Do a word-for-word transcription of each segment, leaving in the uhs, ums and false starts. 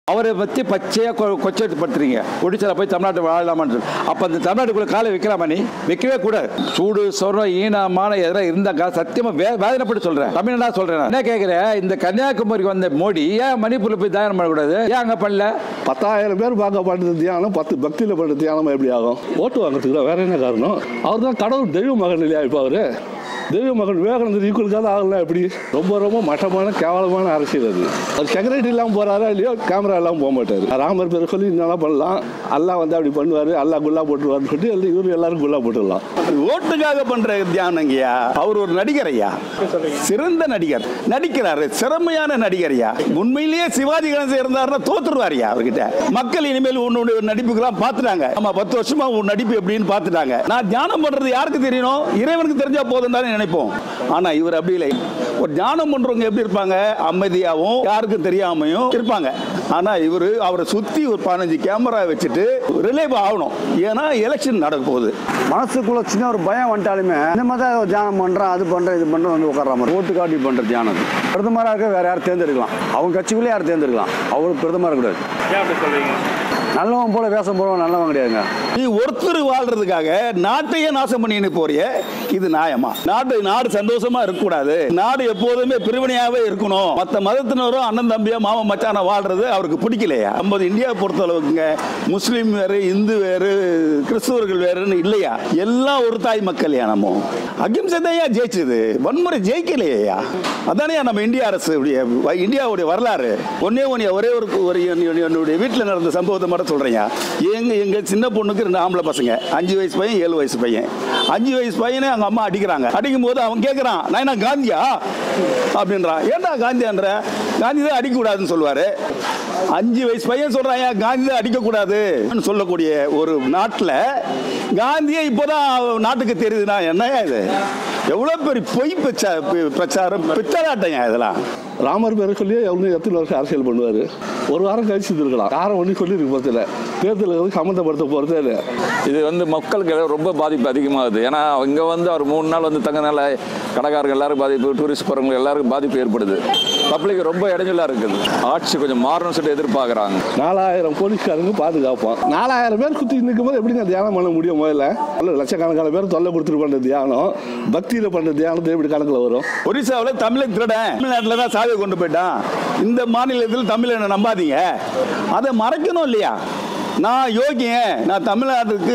அவரை பற்றி பச்சையாக கொச்சப்படுத்துறீங்க. ஒடிசால போய் தமிழ்நாட்டு வாழலாமான்னு சொல்லி அப்போ அந்த தமிழ்நாட்டுக்குள்ளே காலை வைக்கலாமா? நீ வைக்கவே கூடாது. சூடு சொரம் ஈனமான எதெல்லாம் இருந்தாக்கா சத்தியமாக வே வேதனைப்பட்டு சொல்கிறேன். தமிழ்நாடு சொல்கிறேன். என்ன கேட்குறேன், இந்த கன்னியாகுமரிக்கு வந்த மோடி ஏன் மணிப்பூரில் போய் தியானம் பண்ணக்கூடாது? ஏன் அங்கே பண்ணல? பத்தாயிரம் பேர் பார்க்க பண்ணுறது தியானம், பத்து பக்தியில் பண்ணுற தியானம் எப்படி ஆகும்? ஓட்டு வாங்கிறதுக்கு வேற என்ன காரணம்? அவர் தான் கடவுள் தெய்வ மகன் இல்லையா? இப்போ அவர் தெய்வ மகன் விவேகானந்தர் ஈக்குவலுக்காக ஆகலாம். எப்படி ரொம்ப ரொம்ப மட்டமான கேவலமான அரசியல் அது. அவர் செக்ரட்டரி இல்லாமல் போகிறாரா இல்லையோ, கேமரா இல்லாமல் போக மாட்டார். ராமர் பேர் சொல்லி என்னெல்லாம் பண்ணலாம், அல்லா வந்து அப்படி பண்ணுவார், அல்லா குல்லா போட்டுருவார்னு சொல்லிட்டு எல்லாம் இவரு எல்லாரும் குல்லா போட்டுடலாம். ஓட்டுக்காக பண்ற தியானங்கய்யா. அவர் ஒரு நடிகர் ஐயா, சிறந்த நடிகர், நடிக்கிறாரு, சிறமையான நடிகர் ஐயா. உண்மையிலேயே சிவாஜி கணேசன் இருந்தாருன்னா தோத்துருவாரியா அவர்கிட்ட. மக்கள் இனிமேல் உன்னுடைய நடிப்புக்கெல்லாம் பார்த்துட்டாங்க. ஆமா, பத்து வருஷமா உன் நடிப்பு எப்படின்னு பார்த்துட்டாங்க. நான் தியானம் பண்றது யாருக்கு தெரியணும்? இறைவனுக்கு தெரிஞ்சா போதும் நினைப்போம். ஆனா இவர் அப்படி இல்லை. ஒரு தியானம் பண்றவங்க எப்படி இருப்பாங்க? அமைதியாகவும் யாருக்கும் தெரியாமையும் இருப்பாங்க. ஆனா இவரு அவரை சுத்தி ஒரு பதினஞ்சு கேமரா வச்சுட்டு ரிலேவ் ஆகணும். ஏன்னா எலெக்ஷன் நடக்க போகுது. மனசுக்குள்ள சின்ன ஒரு பயம் வந்துட்டாலுமே இந்த மாதிரி தியானம் பண்றேன், அது பண்றேன், இது பண்றேன் வந்து உட்கார்ற மாதிரி ஓட்டு காட்டி பண்ற தியானம் பிரதமராக இருக்க வேற யாரும் தேர்ந்தெடுக்கலாம். அவங்க கட்சிக்குள்ளே யாரும் தேர்ந்தெடுக்கலாம். அவருக்கு பிரதமராக இருக்கக்கூடாது. நல்லவன் போல வேஷம் போடுவோம், நல்லவன் கிடையாதுங்க. நீ ஒருத்தர் வாழ்றதுக்காக நாட்டையே நாசம் பண்ணின்னு போறிய, இது நியாயமா? நாடு நாடு சந்தோஷமா இருக்கக்கூடாது. நாடு எப்போதுமே பிரிவினையாவே இருக்கணும். மற்ற மதத்தினரும் அண்ணன் தம்பியா மாமா மச்சான வாழ்றது அவருக்கு பிடிக்கலையா? நம்ம இந்தியா பொறுத்த அளவுக்குங்க முஸ்லீம் வேறு, இந்து வேறு, கிறிஸ்தவர்கள் வேறுன்னு இல்லையா? எல்லாம் ஒரு தாய் மக்கள். நம்ம அகிம்சை தான் ஜெயிச்சது, வன்முறை ஜெயிக்கலையா? அதானே நம்ம இந்திய அரசு, இந்தியாவுடைய வரலாறு. ஒன்னே ஒன்னே ஒரே ஒரு என்னுடைய வீட்டில் நடந்த சம்பவத்தை மட்டும் சொல்றீங்க. எங்க எங்க சின்ன பொண்ணுக்கு ரெண்டு ஆம்பளை பசங்க, அஞ்சு வயசு பையன், ஏழு வயசு பையன். அஞ்சு வயசு பையனை அவங்க அம்மா அடிக்கிறாங்க. அடிக்கும் போது அவன் கேட்கறான், நான் என்ன காந்தியா அப்படின்றான். ஏன்டா காந்தியான்ற? காந்தி தான் அடிக்க கூடாதுன்னு சொல்லுவாரு. அஞ்சு வயசு பையன் சொல்றான், காந்தி தான் அடிக்க கூடாது சொல்லக்கூடிய ஒரு நாட்டில் காந்தியே இப்போதான் நாட்டுக்கு தெரியுதுன்னா என்னையா இது? எவ்வளவு பெரிய பொய் பிரச்சாரம், பித்தலாட்டம் இதெல்லாம். ராமர் பேரை சொல்லி அவங்க எத்தனை வருஷம் அரசியல் பண்ணுவார்? ஒரு வாரம் கழிச்சு இருக்கலாம். காரம் ஒன்று சொல்லி இருக்கு பத்தில் தேர்தலுக்கு சம்மந்தப்படுத்த போகிறதே இல்லை. இது வந்து மக்களுக்கு ரொம்ப பாதிப்பு அதிகமாகுது. ஏன்னா இங்கே வந்து அவர் மூணு நாள் வந்து தங்கனால கடைக்காரங்க எல்லாரும் பாதிப்பு, டூரிஸ்ட் போகிறவங்க எல்லாருக்கும் பாதிப்பு ஏற்படுது. பப்ளிக் ரொம்ப இடைஞ்சலாக இருக்குது. ஆட்சி கொஞ்சம் மாறணும்னு சொல்லிட்டு எதிர்பார்க்குறாங்க. நாலாயிரம் போலீஸ்காரங்க பாதுகாப்போம். நாலாயிரம் பேர் குத்தி நிற்கும் போது எப்படிங்க தியானம் பண்ண முடியும்? முதல்ல லட்சக்கணக்கான பேர் தொல்லை கொடுத்துட்டு பண்ணுற தியானம், பக்தியில் பண்ணுற தியானத்தை எப்படி கணக்கில் வரும்? ஒரிசாவில் தமிழை திருடன் தமிழ்நாட்டில் தான் சாவியை கொண்டு போயிட்டான். இந்த மாநிலத்தில் தமிழை நம்பாதீங்க. அதை மறைக்கணும் இல்லையா? நான் யோகியன், நான் தமிழ்நாட்டுக்கு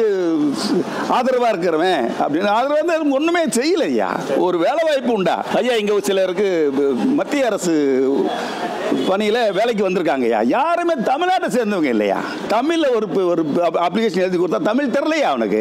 ஆதரவா இருக்கிறவன் அப்படின்னு ஆதரவு வந்து ஒண்ணுமே செய்யலையா? ஒரு வேலை வாய்ப்பு உண்டா ஐயா? இங்க சிலருக்கு மத்திய அரசு பணியில வேலைக்கு வந்திருக்காங்க ஐயா, யாருமே தமிழ்நாட்டை சேர்ந்தவங்க இல்லையா? தமிழ்ல ஒரு ஒரு அப்ளிகேஷன் எழுதி கொடுத்தா தமிழ் தெரியலையா அவனுக்கு?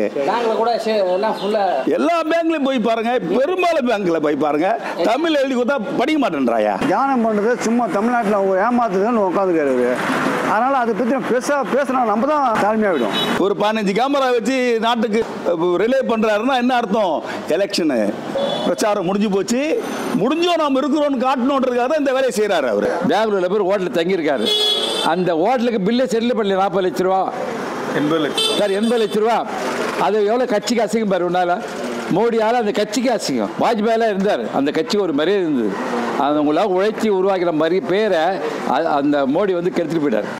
எல்லா பேங்க்லயும் போய் பாருங்க, பெரும்பாலும் பேங்க்ல போய் பாருங்க, தமிழ் எழுதி கொடுத்தா படிக்க மாட்டேன்றாயா? தியானம் பண்றது சும்மா தமிழ்நாட்டில் அவங்க ஏமாத்துதுன்னு உட்காந்துக்காரு. அதனால அதை பற்றி பேச பேசினா நம்ம தான் தாழ்மையாகிடும். ஒரு பதினஞ்சு கேமரா வச்சு நாட்டுக்கு ரிலே பண்றாருன்னா என்ன அர்த்தம்? எலெக்ஷனு பிரச்சாரம் முடிஞ்சு போச்சு, முடிஞ்சோ நாம் இருக்கிறோம்னு காட்டணுன்றதுக்காக தான் இந்த வேலையை செய்யறாரு. அவர் பெங்களூர்ல போய் ஹோட்டலில் தங்கியிருக்காரு. அந்த ஹோட்டலுக்கு பில்லே செட்டில் பண்ணல. நாற்பது லட்ச ரூபா, எண்பது லட்சம் சார் எண்பது லட்ச ரூபா. அது எவ்வளோ கட்சிக்கு அசிங்கம் பாரு. உன்னால மோடியால் அந்த கட்சிக்கு அசிங்கம். வாஜ்பாயெல்லாம் இருந்தார், அந்த கட்சிக்கு ஒரு மரியாதை இருந்தது. அவங்களாம் உழைச்சி உருவாக்கிற மாதிரி பேரை அந்த மோடி வந்து கெடுத்துட்டு போயிட்டார்.